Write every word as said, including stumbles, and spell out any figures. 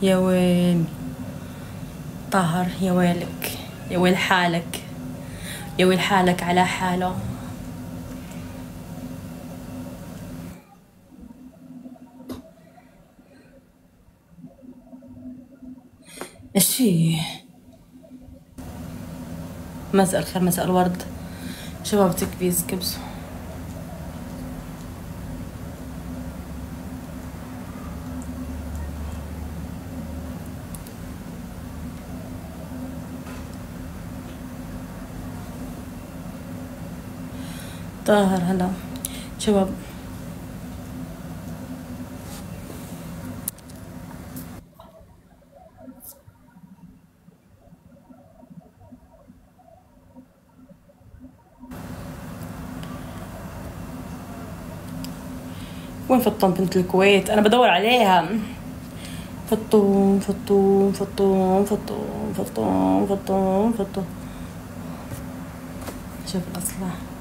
يا ويل طاهر، يا ويلك، يا ويل حالك، يا ويل حالك على حاله. ايش فيه؟ مساء الخير، مساء الورد، شباب تكبيز كبسوا. طاهر هلا شباب. وين فطوم بنت الكويت؟ انا بدور عليها. فطوم فطوم فطوم فطوم فطوم فطوم فطوم. شوف الاصلع.